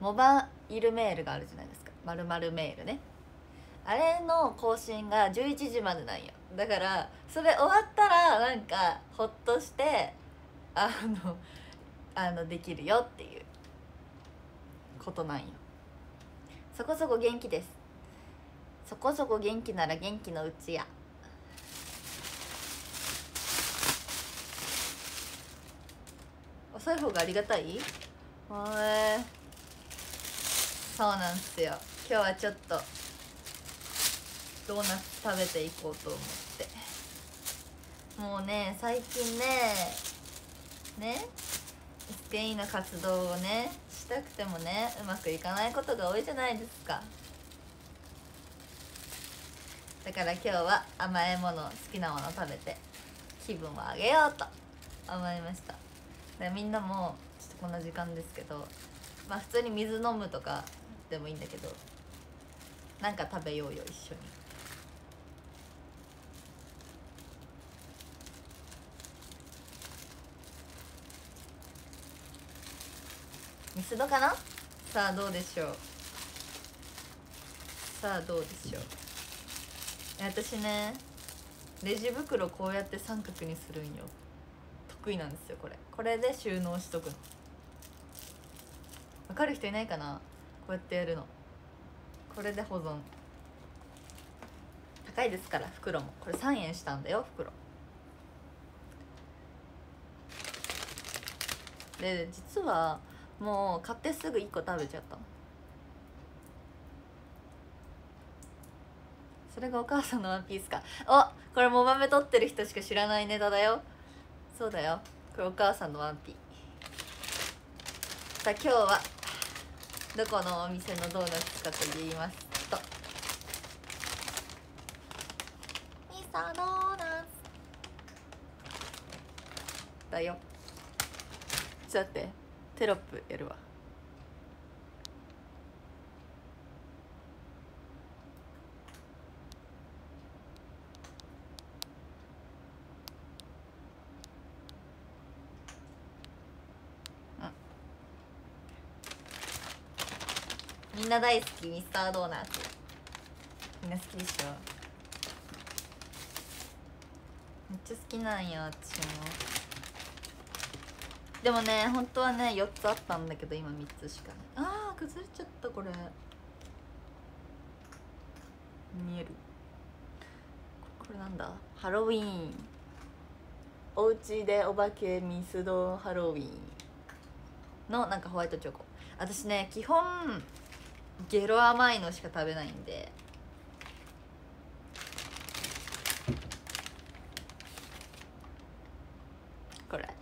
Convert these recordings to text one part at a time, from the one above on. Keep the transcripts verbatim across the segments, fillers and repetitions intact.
モバイルメールがあるじゃないですか、まるまるメールね。あれの更新がじゅういちじまでなんよ。だからそれ終わったらなんかほっとしてあのあのできるよっていうことなんよ。そこそこ元気です。そこそこ元気なら元気のうちや。遅い方がありがたい。へえ、そうなんすよ。今日はちょっとドーナツ食べていこうと思って。もうね最近ねね エスピーアイ の活動をねしたくてもねうまくいかないことが多いじゃないですか。だから今日は甘いもの好きなもの食べて気分を上げようと思いました。でみんなもちょっとこんな時間ですけど、まあ普通に水飲むとかでもいいんだけど、なんか食べようよ一緒に。ミスドかな。さあどうでしょう。さあどうでしょう。私ねレジ袋こうやって三角にするんよ。得意なんですよこれ。これで収納しとくの。わかる人いないかな。こうやってやるの。これで保存。高いですから袋も。これさんえんしたんだよ袋で。実はもう買ってすぐいっこ食べちゃったの。それがお母さんのワンピースか。お、これモバメ取ってる人しか知らないネタだよ。そうだよ、これお母さんのワンピ。さあ今日はどこのお店のドーナツかと言いますと、ミスタードーナツだよ。ちょっと待って、テロップやるわ。みんな大好きミスタードーナツ。みんな好きでしょ。めっちゃ好きなんや私も。でもね本当はねよっつあったんだけど今みっつしかない。あー崩れちゃった。これ見える。これなんだ。ハロウィーン。おうちでお化けミスドハロウィーンのなんかホワイトチョコ。私ね基本ゲロ甘いのしか食べないんで、これ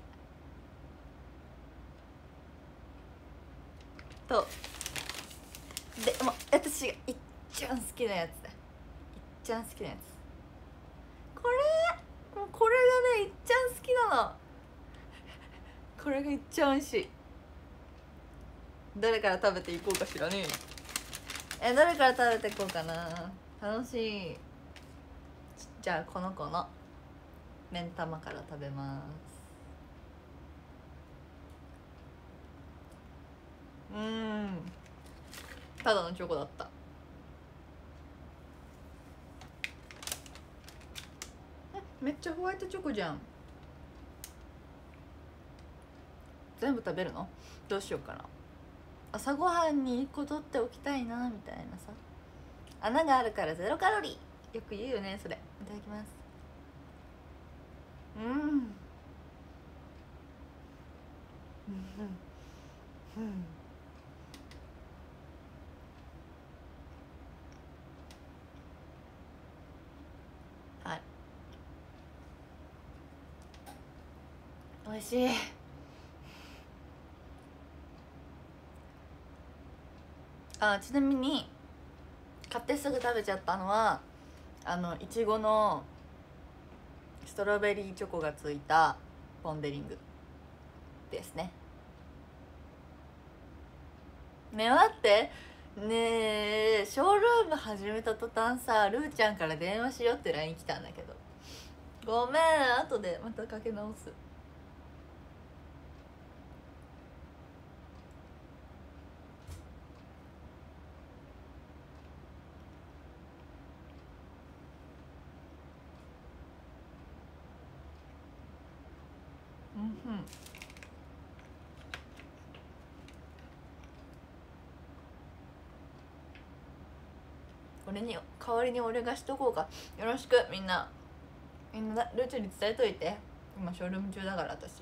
とでも私が一番好きなやつだ。一番好きなやつこれ。もうこれがねいっちゃん好きなの。これがいっちゃん美味しい。どれから食べていこうかしらね。えどれから食べていこうかな。楽しい。じゃあこの子の目ん玉から食べます。うーんただのチョコだった。めっちゃホワイトチョコじゃん。全部食べるの。どうしようかな。朝ごはんにいっこ取っておきたいなみたいなさ。穴があるからゼロカロリーよく言うよねそれ。いただきます。うんうんうんはい、美味しい。あちなみに買ってすぐ食べちゃったのはあのいちごのストロベリーチョコがついたポン・デ・リングですね。ね待ってねえ、ショールーム始めた途端さルーちゃんから電話しようって ライン 来たんだけど、ごめん後でまたかけ直す。 ん。これに代わりに俺がしとこうか。よろしくみんな。みんなルーチュに伝えといて。今ショールーム中だから私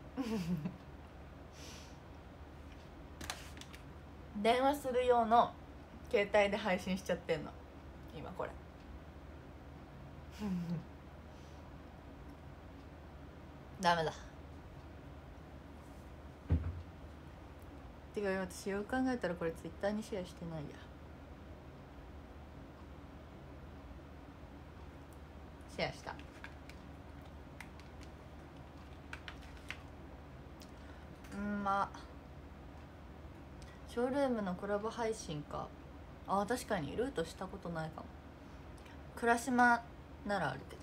電話する用の携帯で配信しちゃってんの今これダメだ。てか私よく考えたらこれツイッターにシェアしてないや。シェアした。うんまあショールームのコラボ配信か。あ確かにルートしたことないかも。倉島ならあるけど。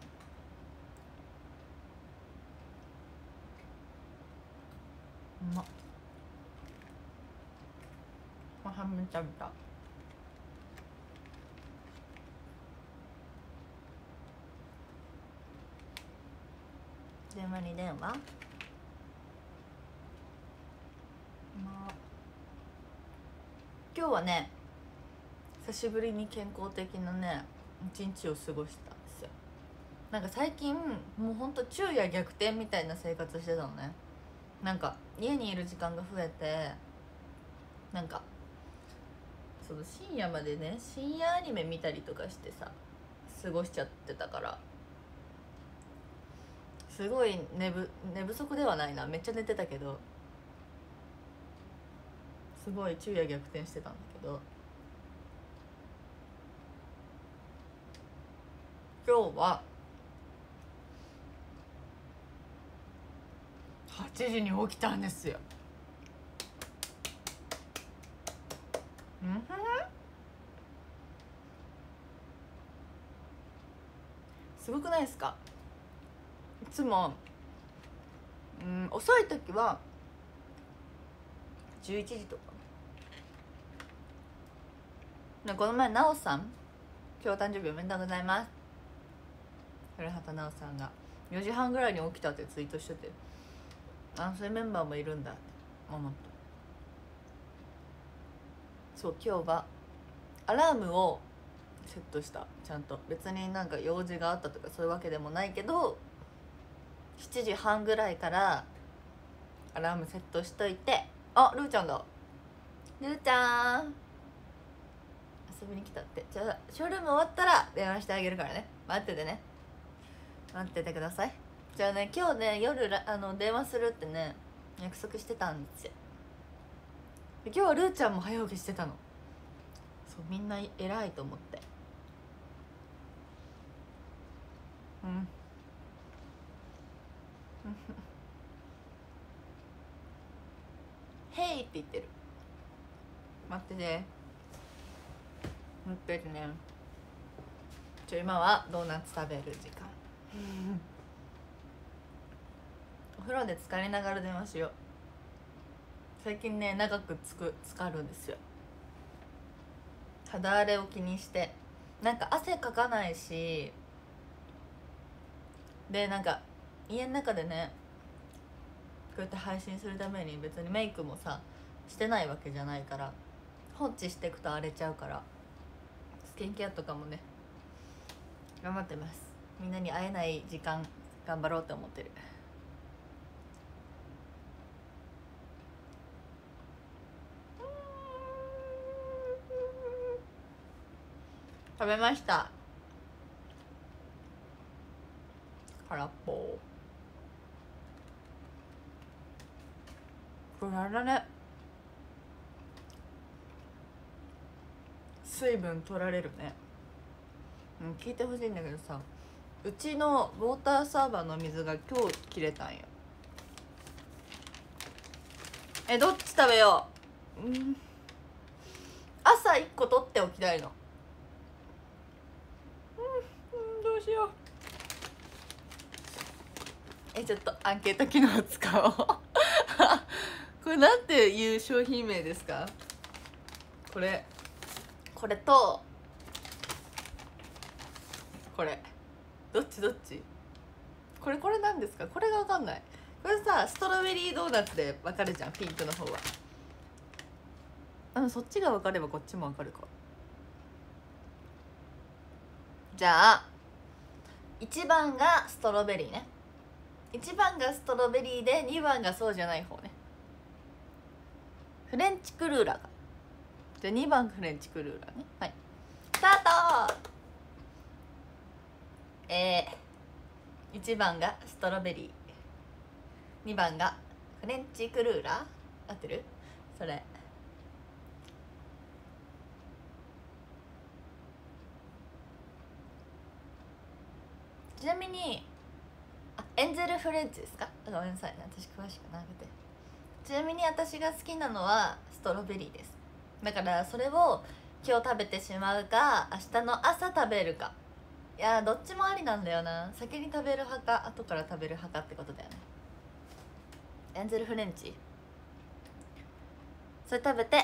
うまっ。ご飯めちゃめちゃ電話に電話。まあ今日はね久しぶりに健康的なね一日を過ごしたんですよ。なんか最近もうほんと昼夜逆転みたいな生活してたのね。なんか家にいる時間が増えて、なんかその深夜までね深夜アニメ見たりとかしてさ過ごしちゃってたから、すごい寝ぶ寝不足ではないな、めっちゃ寝てたけどすごい昼夜逆転してたんだけど、今日ははちじに起きたんですよ。うんふんすごくないですか。いつもうん遅い時はじゅういちじとかね。この前なおさん今日誕生日おめでとうございます古畑なおさんがよじはんぐらいに起きたってツイートしてて、あそういうメンバーもいるんだって思った。そう今日はアラームをセットした。ちゃんと別になんか用事があったとかそういうわけでもないけど、しちじはんぐらいからアラームセットしといて、あルーちゃんだ。ルーちゃん遊びに来たって。じゃあショールーム終わったら電話してあげるからね。待っててね、待っててください。じゃあね今日ね夜あの電話するってね約束してたんですよ。今日はルーちゃんも早起きしてたの。そうみんな偉いと思ってうんヘイって言ってる。待ってね待っててね。ちょ今はドーナツ食べる時間お風呂で浸かりながら電話しよう。最近ね長くつく浸かるんですよ。肌荒れを気にしてなんか汗かかないしで、なんか家の中でねこうやって配信するために別にメイクもさしてないわけじゃないから、放置していくと荒れちゃうからスキンケアとかもね頑張ってます。みんなに会えない時間頑張ろうって思ってる。食べました。空っぽ。これあれだね、水分取られるね。うん聞いてほしいんだけどさ、うちのウォーターサーバーの水が今日切れたんよ。えどっち食べよう。うん朝いっこ取っておきたいの。うん、うん、どうしよう。えちょっとアンケート機能を使おうこれなんていう商品名ですか。これこれとこれどっちどっち。これこれなんですか。これが分かんない。 これさストロベリードーナツで分かるじゃん、ピンクの方は。うん、そっちが分かればこっちも分かるか。じゃあいちばんがストロベリーね。いちばんがストロベリーでにばんがそうじゃない方ね。フレンチクルーラーか。じゃあにばんフレンチクルーラーね。はい、スタート。えー、いちばんがストロベリー、にばんがフレンチクルーラー。合ってる？それちなみにあエンゼルフレンチですか？ごめんなさいね、私詳しくなくて。ちなみに私が好きなのはストロベリーです。だからそれを今日食べてしまうか明日の朝食べるか。いやどっちもありなんだよな。先に食べる派か後から食べる派かってことだよね。エンゼルフレンチそれ食べて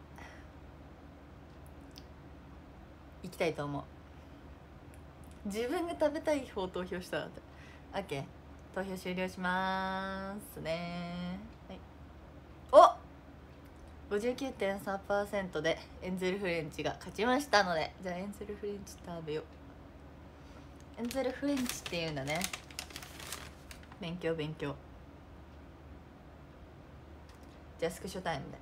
いきたいと思う。自分が食べたい方を投票したらって。 OK、 投票終了しますね。はい、お ごじゅうきゅうてんさんパーセント でエンゼルフレンチが勝ちましたので、じゃあエンゼルフレンチ食べよう。エンゼルフレンチっていうんだね。勉強勉強。じゃあスクショタイムで。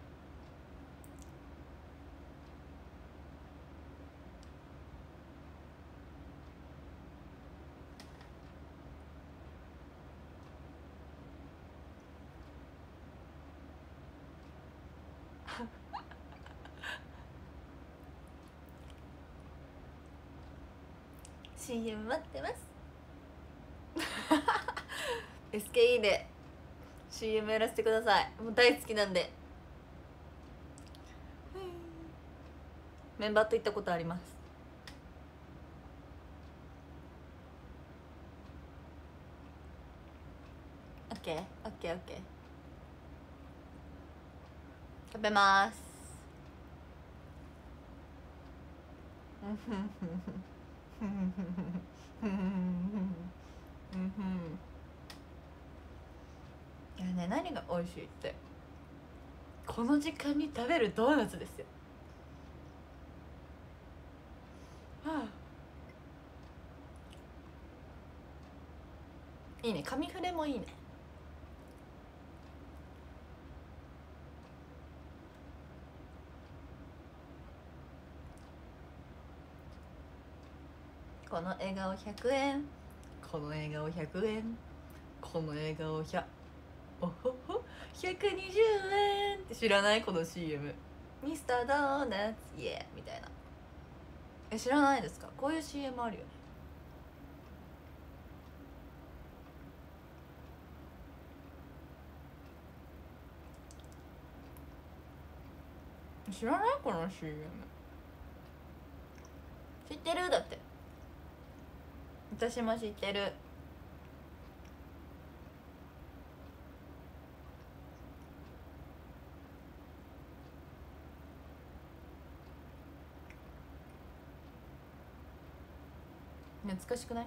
シーエム 待ってます。エスケーイー で シーエム やらせてください。もう大好きなんで。メンバーと行ったことあります。オッケーオッケーオッケー。食べます。いやね、何が美味しいってこの時間に食べるドーナツですよ。はあ、いいね。紙フレもいいね。この笑顔ひゃくえん、この笑顔ひゃくえん、この笑顔ひゃおほほひゃくにじゅうえんって知らない？この シーエム ミスタードーナツイエーみたいな。え、知らないですか？こういう シーエム あるよね。知らない？この シーエム 知ってる？だって私も知ってる。懐かしくない？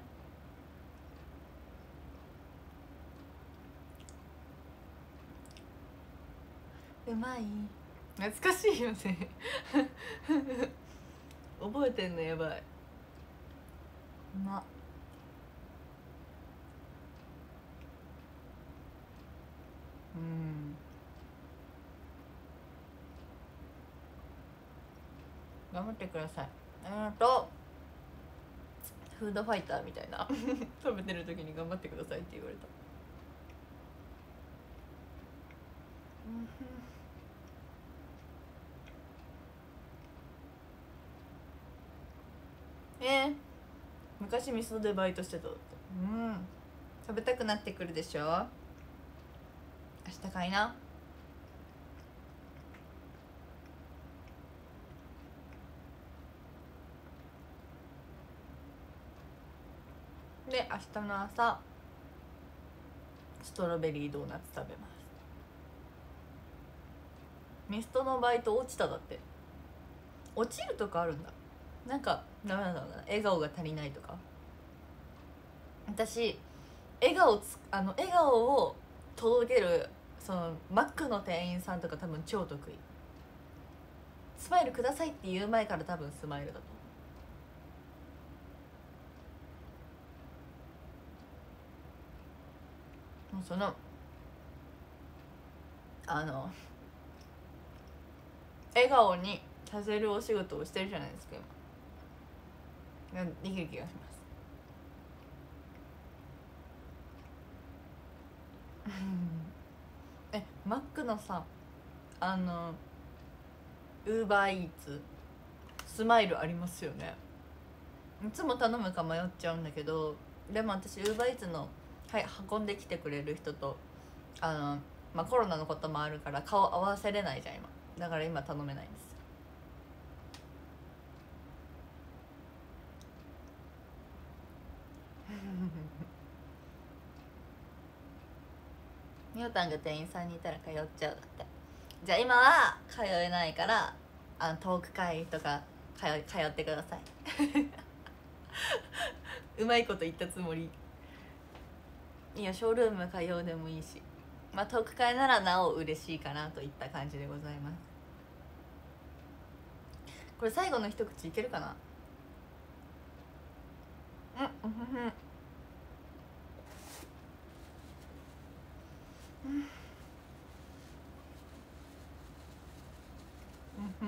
うまい。懐かしいよね。覚えてんのやばい。うまっ。うん、頑張ってください。ありがとう。フードファイターみたいな。食べてる時に頑張ってくださいって言われた。えー、昔味噌でバイトしてた。うん、食べたくなってくるでしょ。明日かいな。で明日の朝ストロベリードーナツ食べます。ミストのバイト落ちた。だって落ちるとかあるんだ。なんかダメなんだろうな、笑顔が足りないとか。私笑顔つあの笑顔を届けるそのマックの店員さんとか多分超得意。スマイルくださいって言う前から多分スマイルだと思う。もうそのあの笑顔にさせるお仕事をしてるじゃないですか今。できる気がします。えマックのさあのウーバーイーツスマイルありますよね。いつも頼むか迷っちゃうんだけど、でも私ウーバーイーツの、はい、運んできてくれる人とあの、まあ、コロナのこともあるから顔合わせれないじゃん今。だから今頼めないんですよ。みおたんが店員さんにいたら通っちゃうだって。じゃあ今は通えないからあのトーク会とか通通ってくださいうまいこと言ったつもり。いやショールーム通うでもいいし、まあトーク会ならなお嬉しいかなといった感じでございます。これ最後の一口いけるかな。うんうんうんうんうん。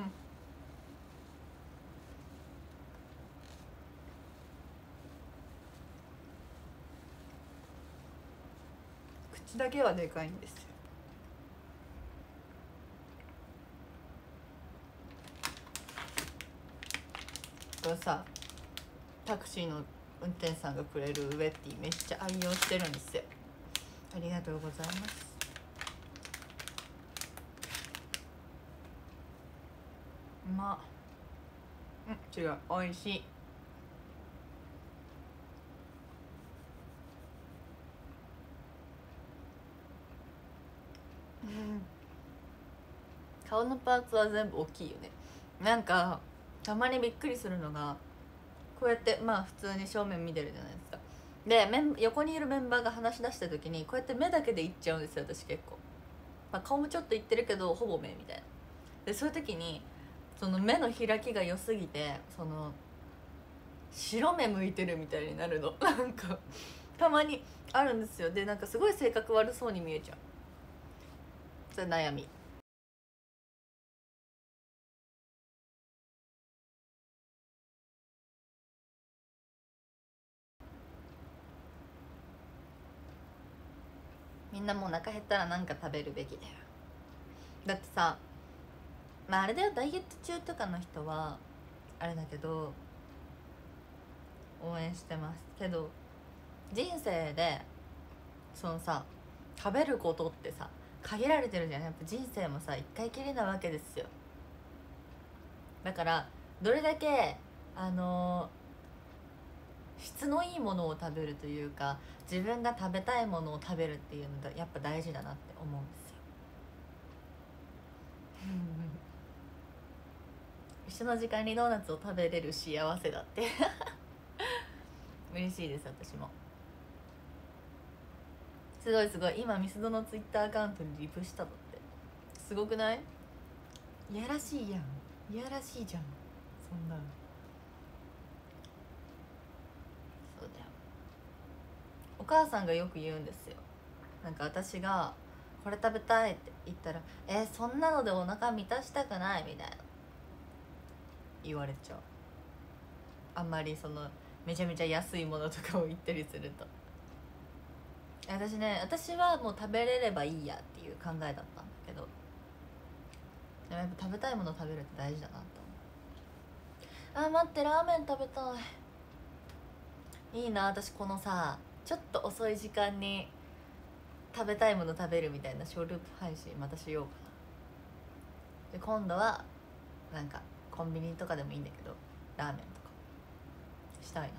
口だけはでかいんですよ。これさタクシーの運転手さんがくれるウェッティめっちゃ愛用してるんですよ。ありがとうございます。うまっ。うん違うおいしい。顔のパーツは全部大きいよね。なんかたまにびっくりするのがこうやってまあ普通に正面見てるじゃないですか。でメン横にいるメンバーが話し出した時にこうやって目だけでいっちゃうんですよ私結構、まあ、顔もちょっといってるけどほぼ目みたいな。でそういう時にその目の開きが良すぎてその白目向いてるみたいになるのなんかたまにあるんですよ。でなんかすごい性格悪そうに見えちゃう。それ悩み。みんなもうお腹減ったらなんか食べるべきだよ。だってさまああれだよダイエット中とかの人はあれだけど応援してますけど人生でそのさ食べることってさ限られてるじゃん。やっぱ人生もさ一回きりなわけですよ。だからどれだけあのー、質のいいものを食べるというか自分が食べたいものを食べるっていうのがやっぱ大事だなって思うんですよ一緒の時間にドーナツを食べれる幸せだって嬉しいです私も。すごいすごい今ミスドのツイッターアカウントにリプしたのってすごくない？いやらしいやんいやらしいじゃんそんな。そうだよ。お母さんがよく言うんですよ。なんか私がこれ食べたいって言ったら「えー、そんなのでお腹満たしたくない」みたいな言われちゃう。あんまりそのめちゃめちゃ安いものとかを言ったりすると。私ね私はもう食べれればいいやっていう考えだったんだけどでもやっぱ食べたいものを食べるって大事だなと思う。あ待ってラーメン食べたい。いいな私このさちょっと遅い時間に食べたいもの食べるみたいなショーループ配信またしようかな。で今度はなんかコンビニとかでもいいんだけどラーメンとかしたいな。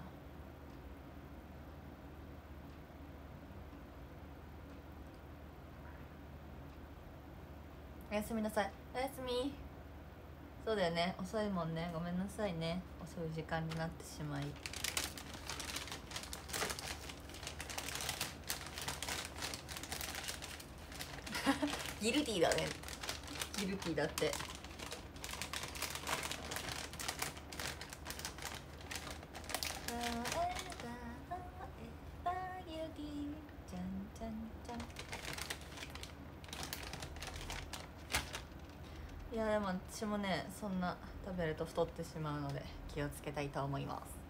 おやすみなさい。おやすみ。そうだよね遅いもんねごめんなさいね遅い時間になってしまい。 ギルティーだね。ギルティーだって。いやでも私もねそんな食べると太ってしまうので気をつけたいと思い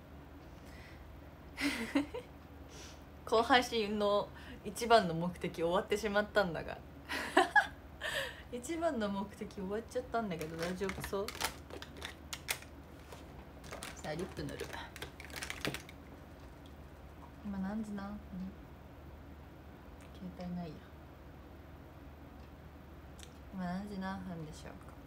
ます後半身の一番の目的終わってしまったんだが一番の目的終わっちゃったんだけど大丈夫そう？さあリップ塗る。今何時な、うん、携帯ないや。今何時何分でしょうか。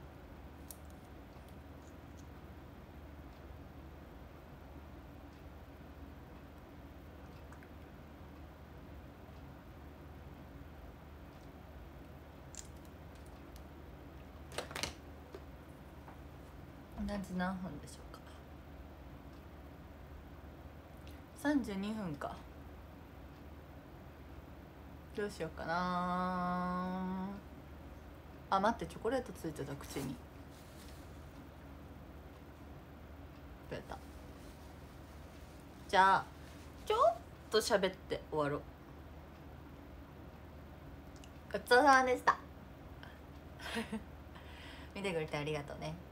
何時何分でしょうか。さんじゅうにふんか。どうしようかなあ。待って、チョコレートついてた口に。くれた。じゃあちょっと喋って終わろう。ごちそうさまでした見てくれてありがとうね。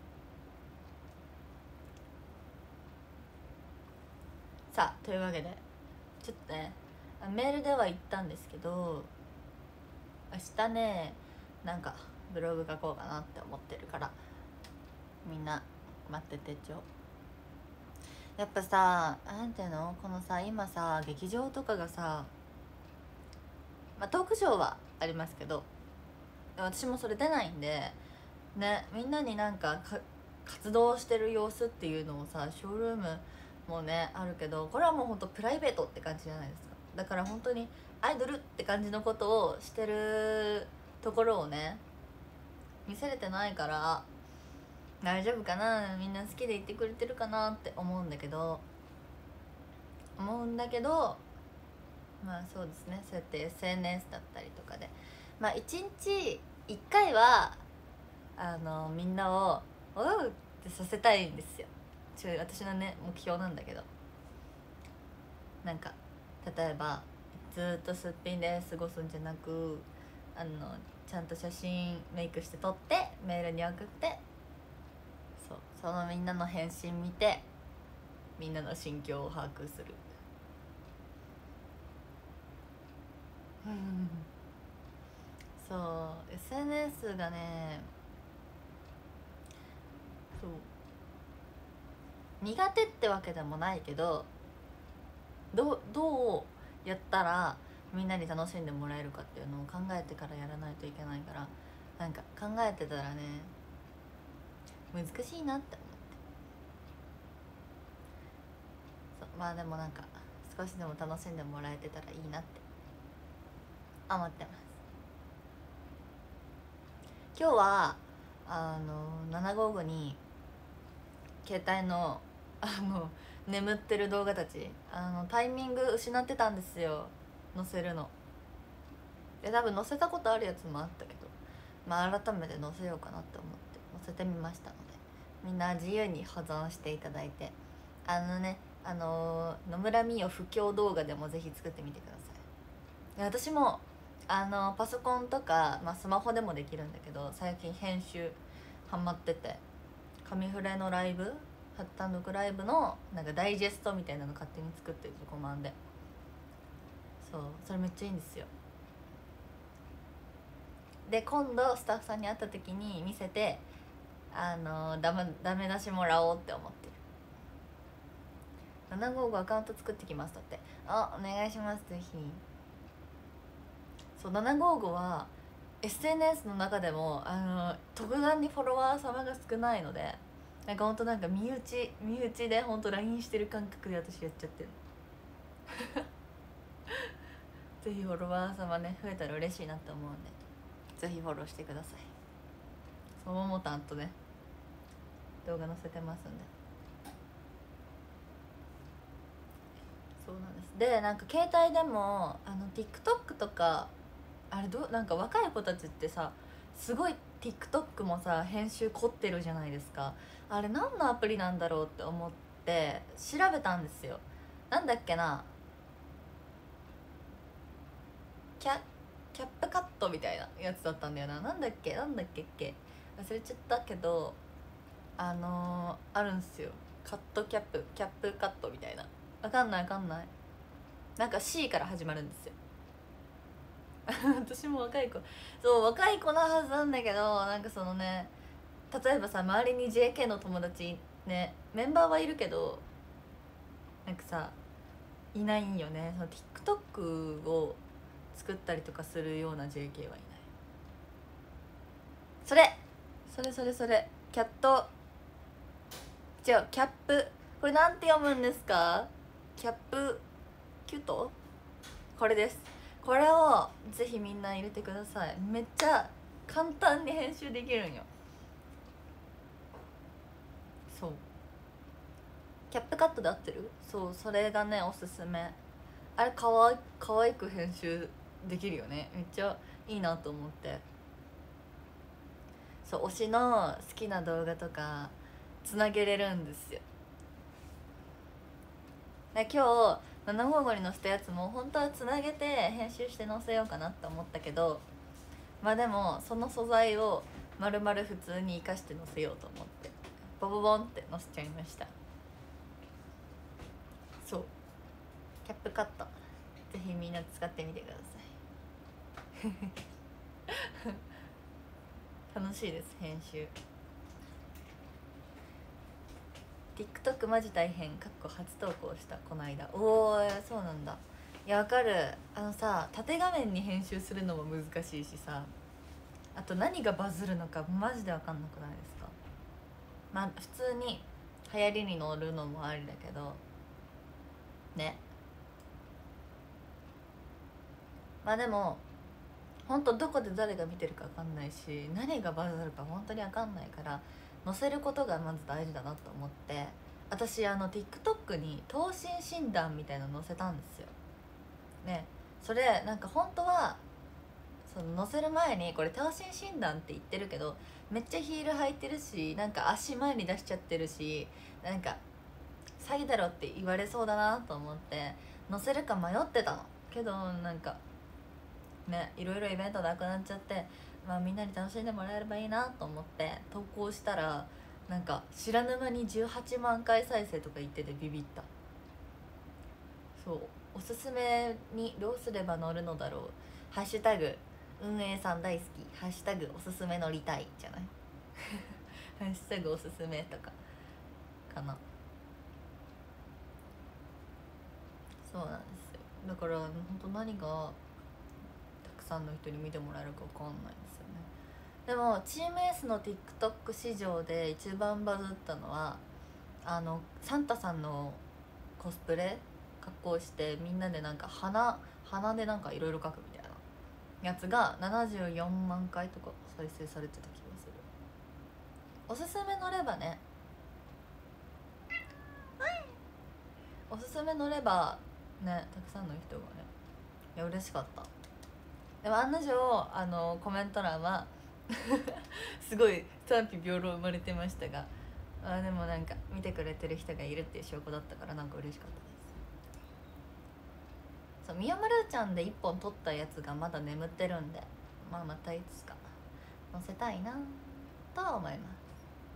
さあというわけでちょっとねメールでは言ったんですけど、明日ねなんかブログ書こうかなって思ってるからみんな待っててちょ。やっぱさなんていうのこのさ今さ劇場とかがさ、まあ、トークショーはありますけど私もそれ出ないんでね、みんなになんかか活動してる様子っていうのをさショールームもねあるけどこれはもうほんとプライベートって感じじゃないですか。だから本当にアイドルって感じのことをしてるところをね見せれてないから大丈夫かな、みんな好きでいてくれてるかなって思うんだけど思うんだけどまあそうですね、そうやって エスエヌエス だったりとかでまあいちにちいっかいはあのみんなを「おう!」ってさせたいんですよ。ちょ私のね目標なんだけど、なんか例えばずっとすっぴんで過ごすんじゃなくあのちゃんと写真メイクして撮ってメールに送って、そうそのみんなの返信見てみんなの心境を把握するそう エスエヌエス がねそう苦手ってわけでもないけどどうどうやったらみんなに楽しんでもらえるかっていうのを考えてからやらないといけないから、なんか考えてたらね難しいなって思って、そうまあでもなんか少しでも楽しんでもらえてたらいいなって思ってます。今日はあのななごーごに携帯のあの眠ってる動画たちあのタイミング失ってたんですよ、載せるので。多分載せたことあるやつもあったけど、まあ改めて載せようかなって思って載せてみましたので、みんな自由に保存していただいて、あのねあの野村美代布教動画でもぜひ作ってみてください。で私もあのパソコンとか、まあ、スマホでもできるんだけど最近編集ハマってて、紙フレのライブハッタンドクライブのなんかダイジェストみたいなの勝手に作ってる自己満で、そうそれめっちゃいいんですよ。で今度スタッフさんに会った時に見せてあのダメダメ出しもらおうって思ってる。ななごーごアカウント作ってきますだって。あお願いしますぜひ。そうななごーごは エスエヌエス の中でもあの特段にフォロワー様が少ないので、なんかほんとなんか身内身内でほんと ライン してる感覚で私やっちゃってるぜひフォロワー様ね増えたら嬉しいなって思うんでぜひフォローしてください。そうももたんとね動画載せてますんで。そうなんです。でなんか携帯でもあの TikTok とかあれどうなんか若い子たちってさすごい TikTok もさ編集凝ってるじゃないですか。あれ何のアプリなんだろうって思って調べたんですよ。なんだっけな、キャキャップカットみたいなやつだったんだよな。なんだっけなんだっけっけ忘れちゃったけど、あのー、あるんすよ。カットキャップキャップカットみたいな、わかんないわかんない、なんか C から始まるんですよ私も若い子、そう若い子なはずなんだけど、なんかそのね、例えばさ周りに ジェーケー の友達ね、メンバーはいるけどなんかさいないんよね。その TikTok を作ったりとかするような ジェーケー はいない。それそれそれそれキャット違うキャップ、これなんて読むんですか？キャップキュート、これです。これをぜひみんな入れてください。めっちゃ簡単に編集できるんよ。そうキャップカットで合ってる？そう、それがねおすすめ。あれかわいかわいく編集できるよね。めっちゃいいなと思って。そう推しの好きな動画とかつなげれるんですよ。で今日ななごーごに載せたやつも本当はつなげて編集して載せようかなって思ったけど、まあでもその素材をまるまる普通に生かして載せようと思ってボボボンって載せちゃいました。そうキャップカットぜひみんな使ってみてください楽しいです編集。 TikTok マジ大変かっこ初投稿したこの間。おおそうなんだ。いやわかる。あのさ縦画面に編集するのも難しいしさ、あと何がバズるのかマジで分かんなくないですか？まあ普通に流行りに乗るのもありだけどね。まあでも本当どこで誰が見てるか分かんないし何がバズるか本当に分かんないから載せることがまず大事だなと思って、私あの TikTok に頭身診断みたいなの載せたんですよね。それなんか本当はその載せる前にこれ頭身診断って言ってるけどめっちゃヒール履いてるしなんか足前に出しちゃってるしなんか詐欺だろって言われそうだなと思って載せるか迷ってたのけど、なんかねいろいろイベントなくなっちゃって、まあみんなに楽しんでもらえればいいなと思って投稿したらなんか知らぬ間にじゅうはちまんかい再生とか言っててビビった。そうおすすめにどうすれば乗るのだろう、ハッシュタグ運営さん大好き、ハッシュタグおすすめ乗りたいじゃないハッシュタグおすすめとかかな。そうなんですよ。だから本当何がたくさんの人に見てもらえるか分かんないんですよね。でもチーム S の TikTok 市場で一番バズったのはあのサンタさんのコスプレ格好してみんなでなんか鼻鼻でなんかいろいろ描くみたいなやつがななじゅうよんまんかいとか再生されてた気がする。おすすめ乗ればね、おすすめ乗ればねたくさんの人がね、いや嬉しかった。でも案の定あのコメント欄はすごい賛否両論生まれてましたが、あでもなんか見てくれてる人がいるっていう証拠だったからなんか嬉しかったです。そうみやまるちゃんでいっぽん撮ったやつがまだ眠ってるんで、まあまたいつか載せたいなとは思います。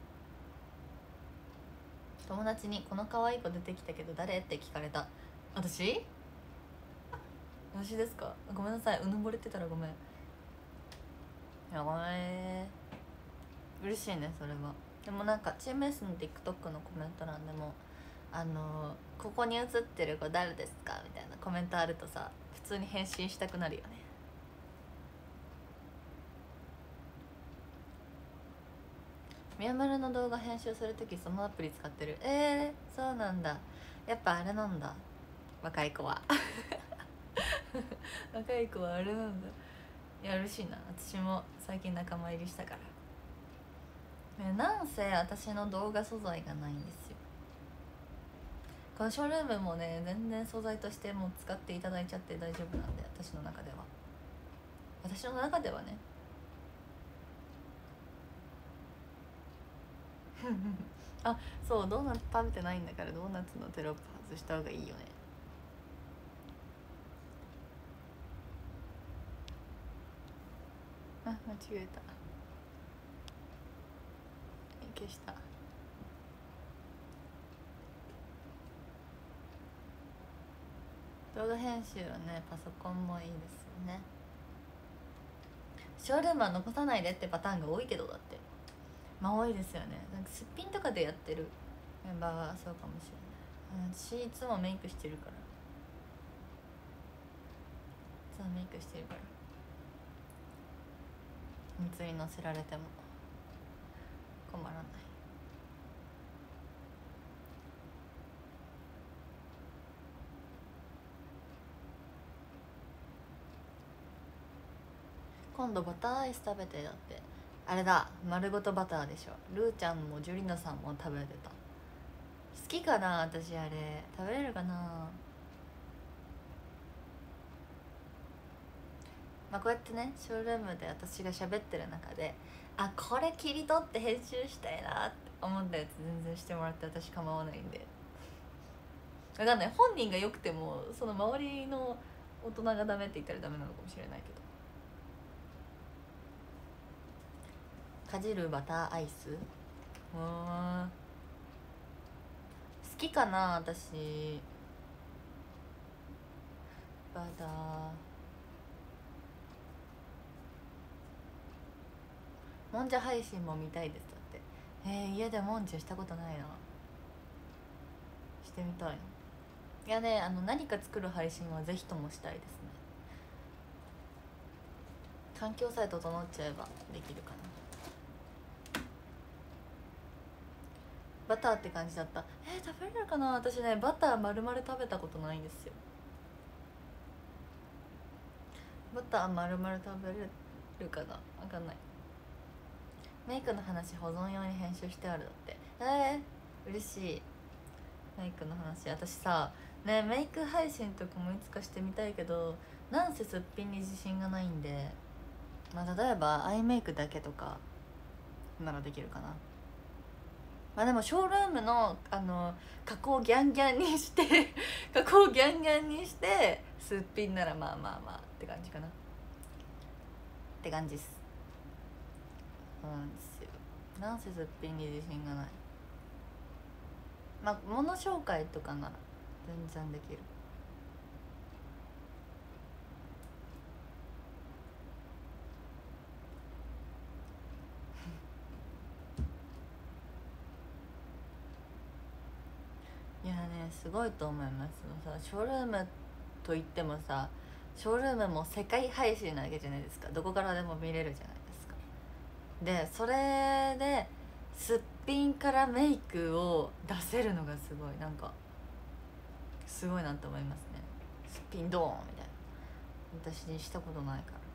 友達に「この可愛い子出てきたけど誰?」って聞かれた。私私ですか？ごめんなさい、うぬぼれてたらごめん。いやごめん、嬉しいねそれは。でもなんかチーム S の TikTok のコメント欄でもあのー、ここに写ってる子誰ですかみたいなコメントあるとさ普通に返信したくなるよね。宮丸の動画編集するときそのアプリ使ってる。えー、そうなんだ。やっぱあれなんだ若い子は若い子はあれなんだ。いや嬉しいな、私も最近仲間入りしたから。なんせ私の動画素材がないんですよ。このショールームもね全然素材としてもう使っていただいちゃって大丈夫なんで私の中では。 私の中ではねあ、そうドーナツ食べてないんだからドーナツのテロップ外した方がいいよね。あ、間違えた、消した。動画編集はねパソコンもいいですよね。ショールームは残さないでってパターンが多いけど、だってまあ多いですよね。なんかすっぴんとかでやってるメンバーはそうかもしれない。私いつもメイクしてるから、いつもメイクしてるから三つに乗せられても困らない。今度バターアイス食べて。だってあれだ、丸ごとバターでしょ。ルーちゃんもジュリナさんも食べてた。好きかな私あれ。食べれるかな。まあこうやってねショールームで私が喋ってる中で、あこれ切り取って編集したいなって思ったやつ全然してもらって私構わないんで。分かんない、本人がよくてもその周りの大人がダメって言ったらダメなのかもしれないけど。かじるバターアイス、うん好きかな私。バターもんじゃ配信も見たいです。だってえー、家でもんじゃしたことないな。してみたい。いやね、あの何か作る配信はぜひともしたいですね。環境さえ整っちゃえばできるかな。バターって感じだった。えー、食べれるかな。私ねバター丸々食べたことないんですよ。バター丸々食べれるかな、分かんない。メイクの話保存用に編集してある。だってえー、嬉しい。メイクの話私さねメイク配信とかもいつかしてみたいけど、なんせすっぴんに自信がないんで、まあ例えばアイメイクだけとかならできるかな。まあでもショールームのあの加工ギャンギャンにして加工ギャンギャンにしてすっぴんならまあまあまあって感じかなって感じっす。そうなんですよ。なんせすっぴんに自信がない。まあ物紹介とかなら全然できる。いやねすごいと思います。さショールームといってもさ、ショールームも世界配信なわけじゃないですか。どこからでも見れるじゃないですか。でそれですっぴんからメイクを出せるのがすごい、なんかすごいなと思いますね。すっぴんドーンみたいな、私にしたことないから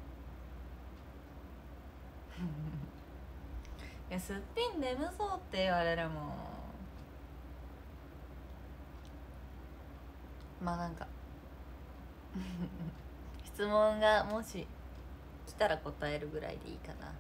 いやすっぴん眠そうって言われるもん。まあなんか質問がもし来たら答えるぐらいでいいかな。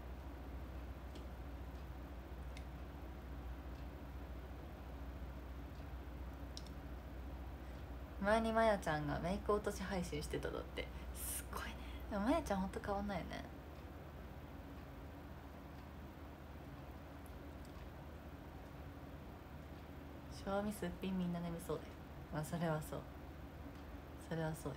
前にまやちゃんがメイク落とし配信してた。だってすごいね。でもまやちゃんほんと変わんないよね。賞味すっぴんみんな眠そうだよ。まあそれはそう、それはそうや。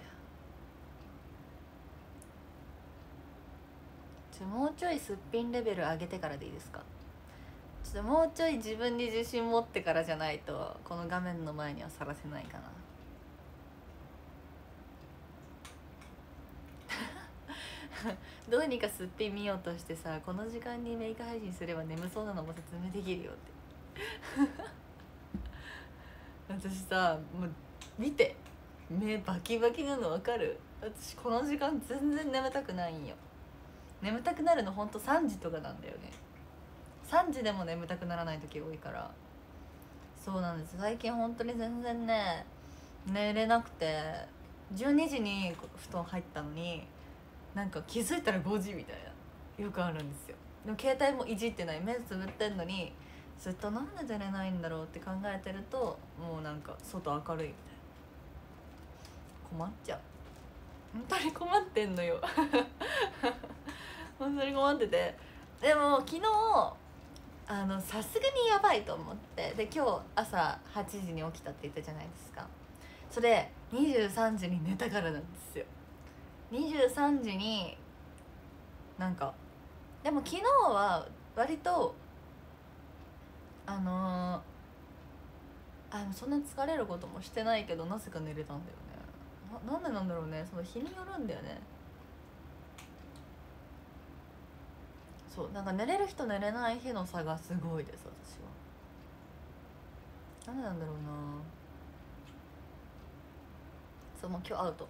ちょもうちょいすっぴんレベル上げてからでいいですか。ちょっともうちょい自分に自信持ってからじゃないとこの画面の前にはさらせないかなどうにかすっぴん見ようとしてさ、この時間にメイク配信すれば眠そうなのも説明できるよって私さもう見て目バキバキなの分かる。私この時間全然眠たくないんよ。眠たくなるのほんとさんじとかなんだよね。さんじでも眠たくならない時多いから。そうなんです。最近本当に全然ね寝れなくて、じゅうにじに布団入ったのになんか気づいたらごじみたいなよくあるんですよ。でも携帯もいじってない、目つぶってんのにずっとなんで寝れないんだろうって考えてるともうなんか外明るいみたいな。困っちゃう、本当に困ってんのよ本当に困ってて、でも昨日あのさすがにやばいと思って、で今日朝はちじに起きたって言ったじゃないですか。それにじゅうさんじに寝たからなんですよ。にじゅうさんじになんか、でも昨日は割とあのー、あのそんな疲れることもしてないけどなぜか寝れたんだよね。な, なんでなんだろうね、その日によるんだよね。そうなんか寝れる日と寝れない日の差がすごいです、私は。なんでなんだろうな。そう、もう今日アウト。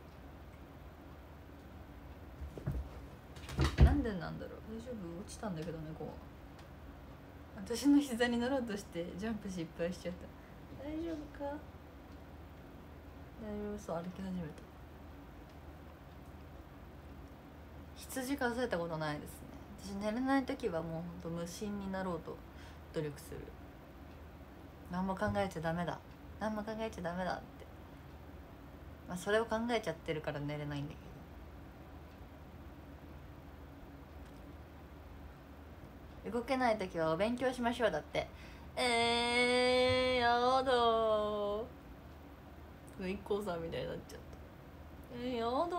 なんでなんだろう。大丈夫？落ちたんだけどね、こう私の膝に乗ろうとしてジャンプ失敗しちゃった。大丈夫か？大丈夫そう、歩き始めた。羊数えたことないですね。私寝れない時はもうほんと無心になろうと努力する。何も考えちゃダメだ、何も考えちゃダメだって、まあそれを考えちゃってるから寝れないんだけど。動けない時はお勉強しましょうだって。えー、やだー、一 k さんみたいになっちゃった。えー、やだ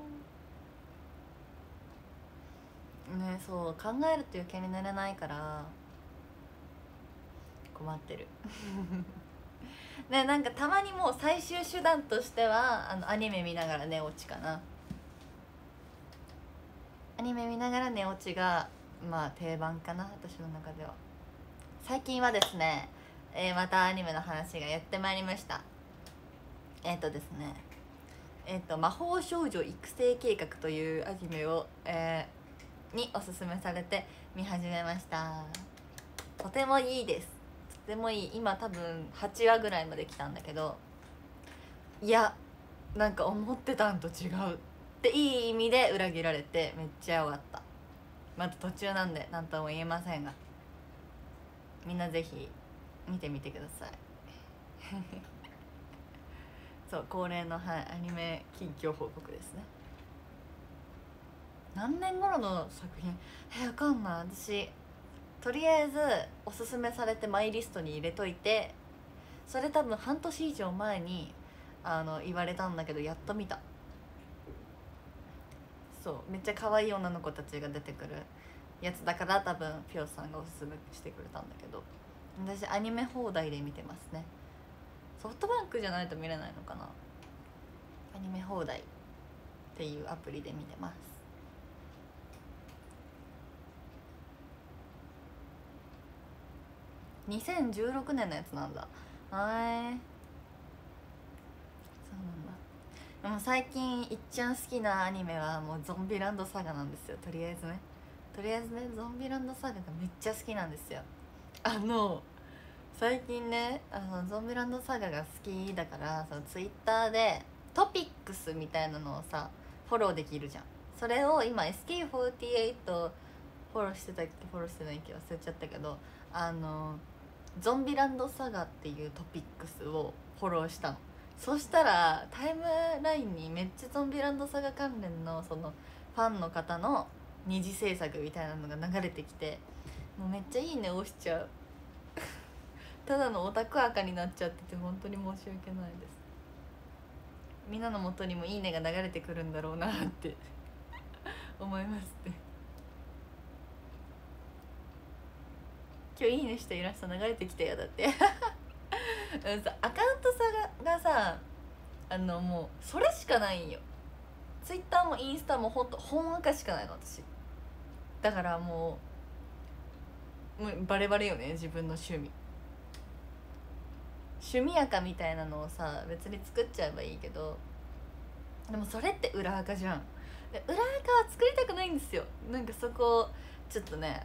ーね。そう考えると余計に寝れないから困ってるね。なんかたまにもう最終手段としてはあのアニメ見ながら寝落ちかな。アニメ見ながら寝落ちがまあ定番かな、私の中では。最近はですね、えー、またアニメの話がやってまいりました。えっ、ー、とですねえっ、ー、と魔法少女育成計画というアニメを、えー、におすすめされて見始めました。とてもいいです、とてもいい。今多分はちわぐらいまで来たんだけど、いやなんか思ってたんと違うっていい意味で裏切られてめっちゃ良かった。まだ途中なんで何とも言えませんが、みんなぜひ見てみてくださいそう恒例の、はい、アニメ近況報告ですね。何年頃の作品えわかんない。私とりあえずおすすめされてマイリストに入れといて、それ多分半年以上前にあの言われたんだけどやっと見た。そうめっちゃ可愛い女の子たちが出てくるやつだから多分ピョさんがおすすめしてくれたんだけど、私アニメ放題で見てますね。ソフトバンクじゃないと見れないのかな。アニメ放題っていうアプリで見てます。にせんじゅうろくねんのやつなんだ。はい、そうなんだ。でも最近いっちゃん好きなアニメはもうゾンビランドサガなんですよ。とりあえずねとりあえずねゾンビランドサガがめっちゃ好きなんですよ。あの最近ねあのゾンビランドサガが好きだから、そのツイッターでトピックスみたいなのをさフォローできるじゃん。それを今 エスケーフォーティーエイト フォローしてたっけフォローしてないっけ忘れちゃったけど、あのゾンビランドサガっていうトピックスをフォローしたの。そしたらタイムラインにめっちゃゾンビランドサガ関連のそのファンの方の二次制作みたいなのが流れてきて、もうめっちゃいいね押しちゃうただのオタク赤になっちゃってて本当に申し訳ないです。みんなの元にもいいねが流れてくるんだろうなって思いますって。今日いいねしたイラスト流れてきたよだってうんさアカウントさががさあのもうそれしかないんよ。ツイッターもインスタもほんと本赤しかないの私。だからもうもうバレバレよね、自分の趣味趣味赤みたいなのをさ別に作っちゃえばいいけど、でもそれって裏赤じゃん。で裏赤は作りたくないんですよ。なんかそこちょっとね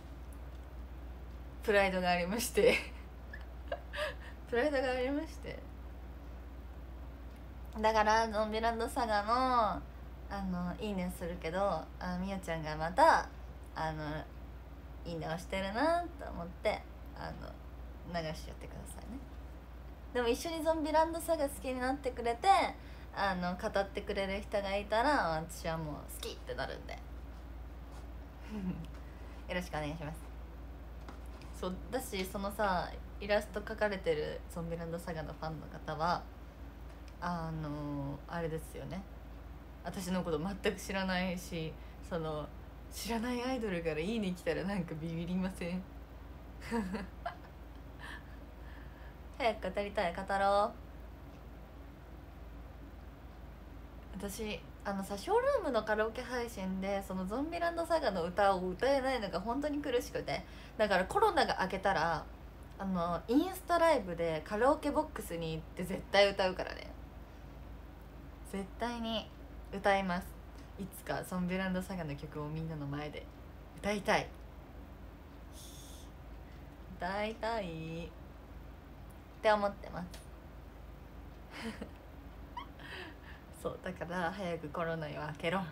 プライドがありましてプライドがありましてだからゾンビランドサガのあのいいねするけど、あみよちゃんがまたあのいいねをしてるなと思ってあの流しちゃってくださいね。でも一緒にゾンビランドサガ好きになってくれてあの語ってくれる人がいたら私はもう好きってなるんでよろしくお願いします。そうだし、そのさイラスト描かれてるゾンビランドサガのファンの方はあのあれですよね、私のこと全く知らないし、その知らないアイドルからいいね来たらなんかビビりません早く語りたい、語ろう。私あのさショールームのカラオケ配信でそのゾンビランドサガの歌を歌えないのが本当に苦しくて、だからコロナが明けたらあのインスタライブでカラオケボックスに行って絶対歌うからね、絶対に歌います。いつかゾンビランドサガの曲をみんなの前で歌いたい歌いたいって思ってますそうだから早くコロナを明けろ。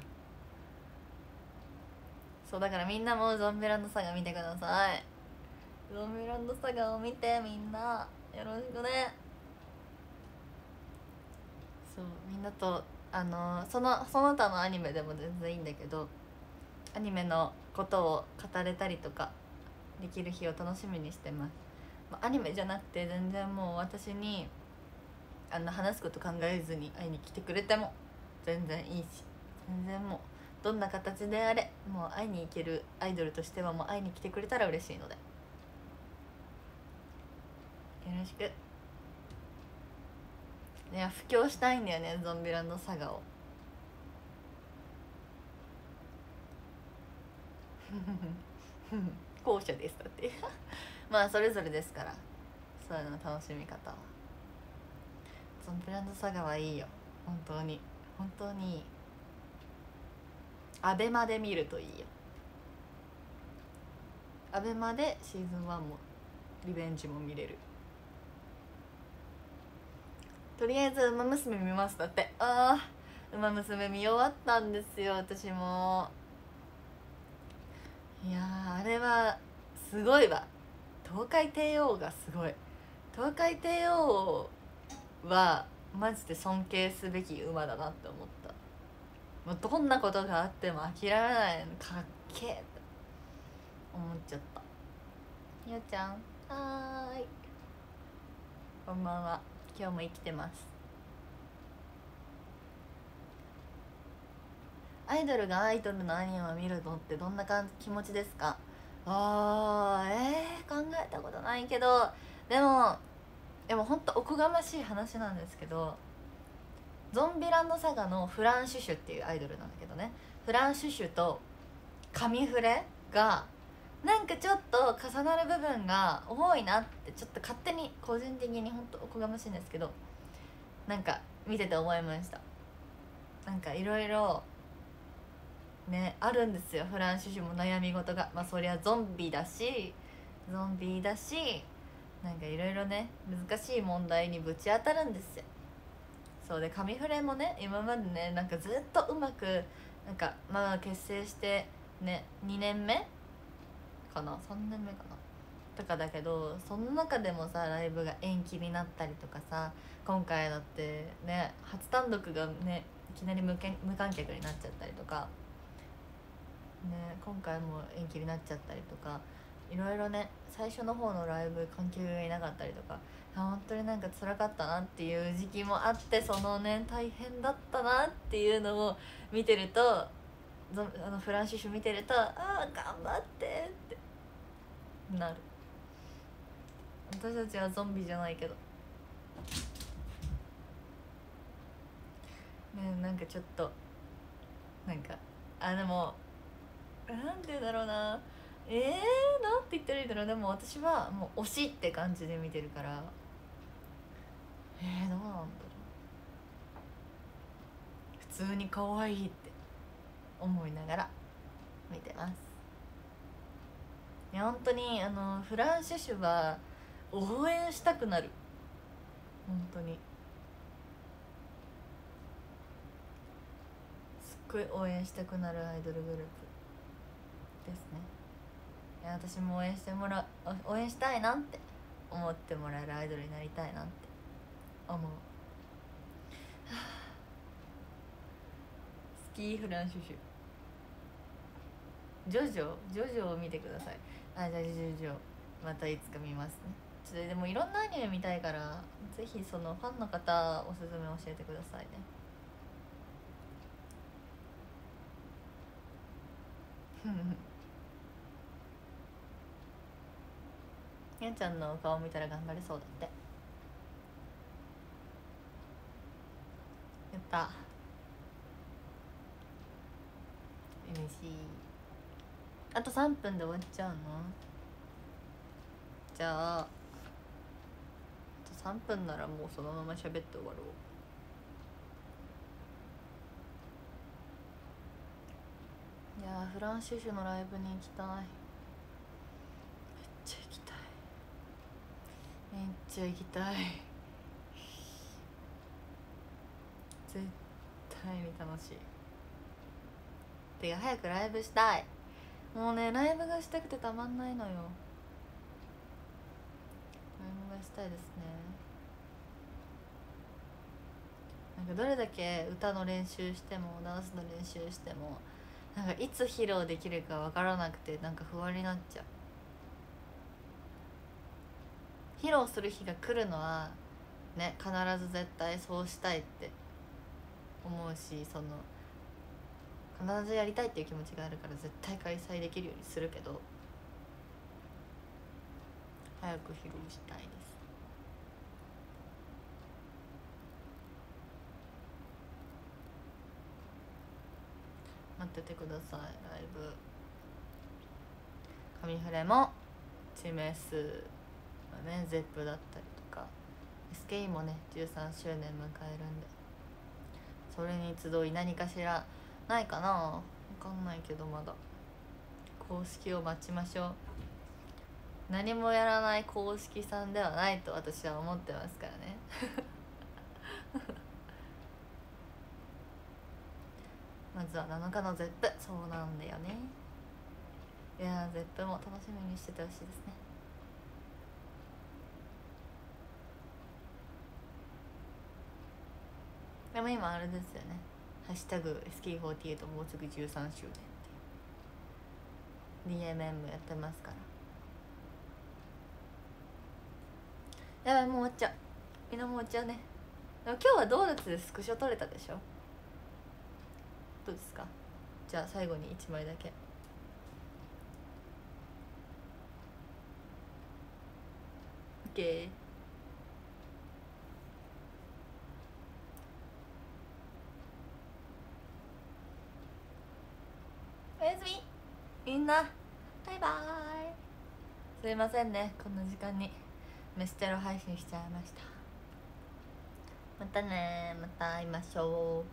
そうだからみんなもゾンビランドサガ見てください。ゾンビランドサガを見てみんなよろしくね。そうみんなとあのそのその他のアニメでも全然いいんだけど、アニメのことを語れたりとかできる日を楽しみにしてます。アニメじゃなくて全然もう私にあの話すこと考えずに会いに来てくれても全然いいし、全然もうどんな形であれもう会いに行けるアイドルとしてはもう会いに来てくれたら嬉しいのでよろしく。いや布教したいんだよねゾンビランドサガを後者ですだってまあそれぞれですから、そういうの楽しみ方は。ゾンビランドサガはいいよ本当に本当にいい。アベマで見るといいよ。アベマでシーズンワンもリベンジも見れる。とりあえず「ウマ娘」見ますだって。ああウマ娘見終わったんですよ私も。いやーあれはすごいわ。東海帝王がすごい。東海帝王はマジで尊敬すべき馬だなって思った。もうどんなことがあっても諦めないのかっけえって思っちゃった。みよちゃんはーいこんばんは。今日も生きてます。アイドルがアイドルのアニメを見るのってどんな感じ気持ちですか？あーえー、考えたことないけど、でもでもほんとおこがましい話なんですけど、ゾンビランドサガのフランシュシュっていうアイドルなんだけどね、フランシュシュとカミフレがなんかちょっと重なる部分が多いなってちょっと勝手に個人的にほんとおこがましいんですけど、なんか見てて思いました。なんかいろいろねあるんですよフランシュシュも悩み事が。まあそりゃゾンビだしゾンビだしなんかいろいろね難しい問題にぶち当たるんですよ。そうでカミフレもね今までねなんかずっとうまくなんかまあ結成してねにねんめかなさんねんめかなとかだけど、その中でもさライブが延期になったりとかさ、今回だってね初単独がねいきなり無け無観客になっちゃったりとかね、今回も延期になっちゃったりとかいろいろね、最初の方のライブ観客がいなかったりとか本当になんか辛かったなっていう時期もあって、そのね大変だったなっていうのを見てるとゾあのフランシッシュ見てるとああ頑張ってってなる。私たちはゾンビじゃないけどね、なんかちょっとなんかあでもなんて言うんだろうな、えー、なんて言ったらいいんだろう。でも私はもう推しって感じで見てるから、えー、どうなんだろう。普通に可愛いって思いながら見てます。いや本当にあのフランシュシュは応援したくなる。本当にすっく応援したくなるアイドルグループですね。いや私も応援してもらう応援したいなって思ってもらえるアイドルになりたいなって思う。スキーフランシュシュジョジョジョジョを見てください。あ、じゃあジョジョまたいつか見ますね。ちょっとでもいろんなアニメ見たいからぜひそのファンの方おすすめ教えてくださいね。やんちゃんの顔見たら頑張れそうだって。やった、嬉しい。あとさんぷんで終わっちゃうの？じゃああとさんぷんならもうそのまま喋って終わろう。いやフランシュシュのライブに行きたい。めっちゃ行きたい。めっちゃ行きたい。絶対に楽しい。てか早くライブしたい。もうねライブがしたくてたまんないのよ。ライブがしたいですね。なんかどれだけ歌の練習してもダンスの練習してもなんかいつ披露できるか分からなくてなんか不安になっちゃう。披露する日が来るのはね必ず絶対そうしたいって思うし、その必ずやりたいっていう気持ちがあるから絶対開催できるようにするけど早く披露したいです。待っててください。ライブ神フレもチーム S のね ゼップ だったりとか エスケーイー もねじゅうさんしゅうねん迎えるんでそれに集い何かしらないかな分かんないけどまだ公式を待ちましょう。何もやらない公式さんではないと私は思ってますからねまずはなのかの ゼップ そうなんだよね。いや ゼップ も楽しみにしててほしいですね。でも今あれですよねハッシュタグ エスケーフォーティーエイト もうすぐじゅうさんしゅうねんっていう ディーエムエム やってますから。やばいもう終わっちゃう。みんなもう終わっちゃうね。でも今日はドーナツでスクショ撮れたでしょ。どうですか。じゃあ最後にいちまいだけ。オッケー。おやすみみんなバイバーイ。すいませんねこんな時間にメステロ配信しちゃいました。またねまた会いましょ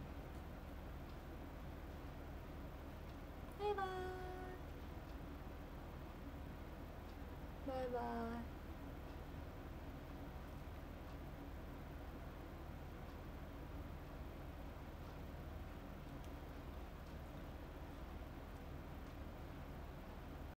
う。バイバーイバイバーイ。